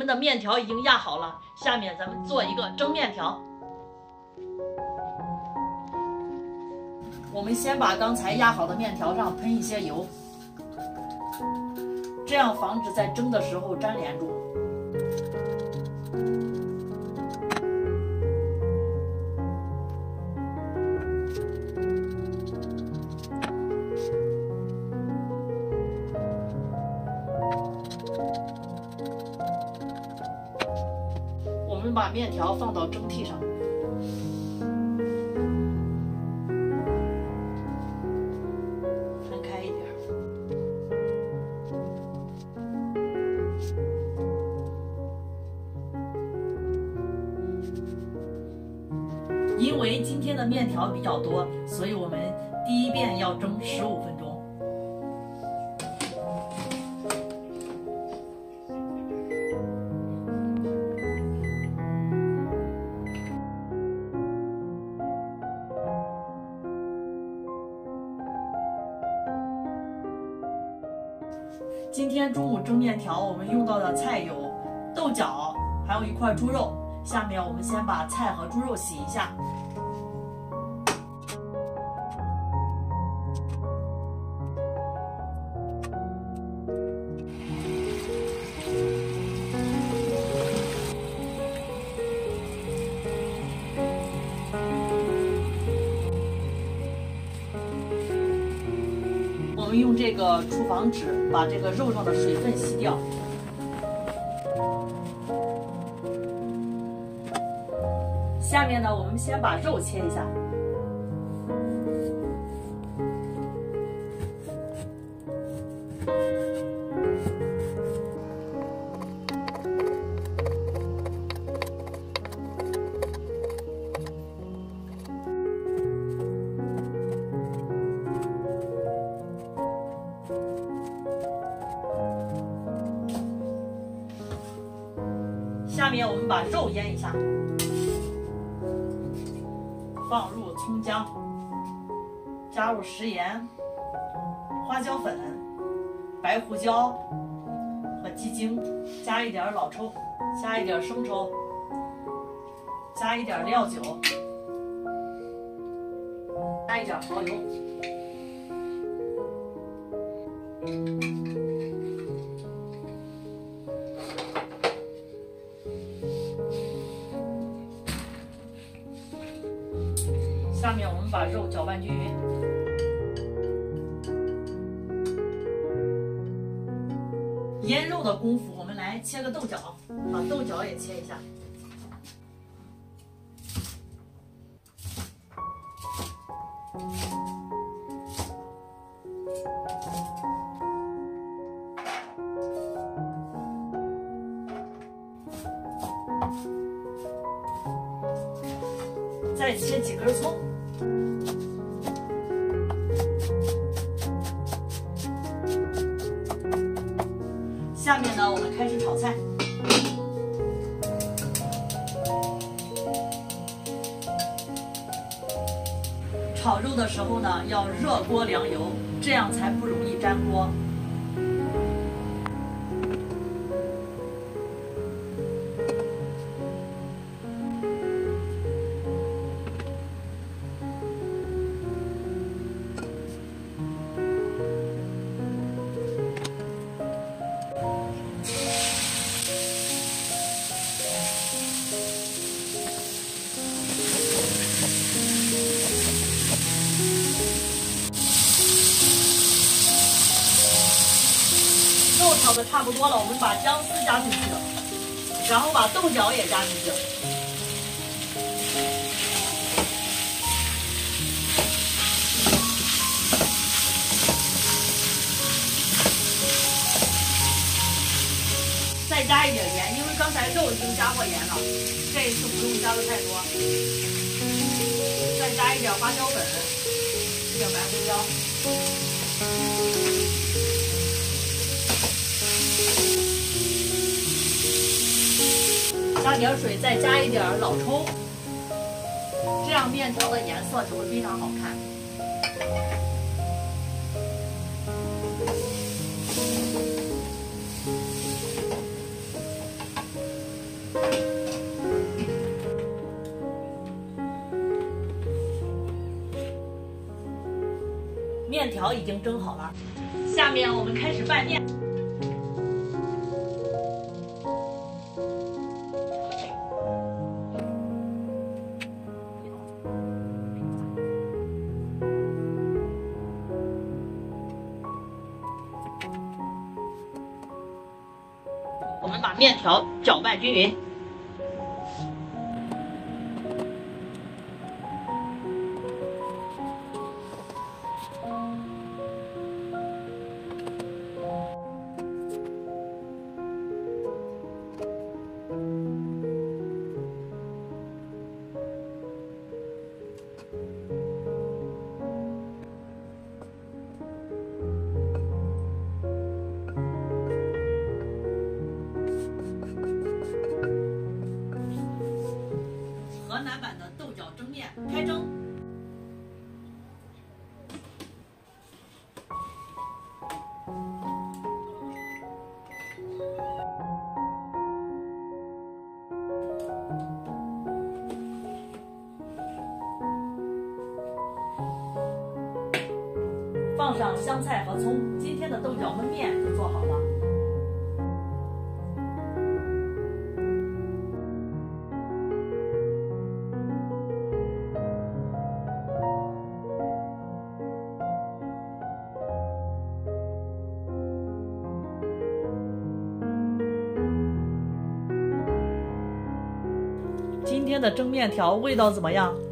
们的面条已经压好了，下面咱们做一个蒸面条。我们先把刚才压好的面条上喷一些油，这样防止在蒸的时候粘连住。我们把面条放到蒸屉上，分开一点。因为今天的面条比较多，所以我们第一遍要蒸15分钟。今天中午蒸面条，我们用到的菜有豆角，还有一块猪肉。下面我们先把菜和猪肉洗一下。我们用这个厨房纸把这个肉上的水分吸掉。下面呢，我们先把肉切一下。下面我们把肉腌一下，放入葱姜，加入食盐、花椒粉、白胡椒和鸡精，加一点老抽，加一点生抽，加一点料酒，加一点蚝油。下面我们把肉搅拌均匀。腌肉的功夫，我们来切个豆角，把豆角也切一下。再切几根葱。下面呢，我们开始炒菜。炒肉的时候呢，要热锅凉油，这样才不容易粘锅。肉炒的差不多了，我们把姜丝加进去，然后把豆角也加进去。再加一点盐，因为刚才肉已经加过盐了，这一次不用加的太多。再加一点花椒粉，一点白胡椒。加点水，再加一点老抽，这样面条的颜色就会非常好看。 面条已经蒸好了，下面我们开始拌面。我们把面条搅拌均匀。河南版的豆角蒸面开蒸。放上香菜和葱，今天的豆角焖面就做好了。今天的蒸面条味道怎么样？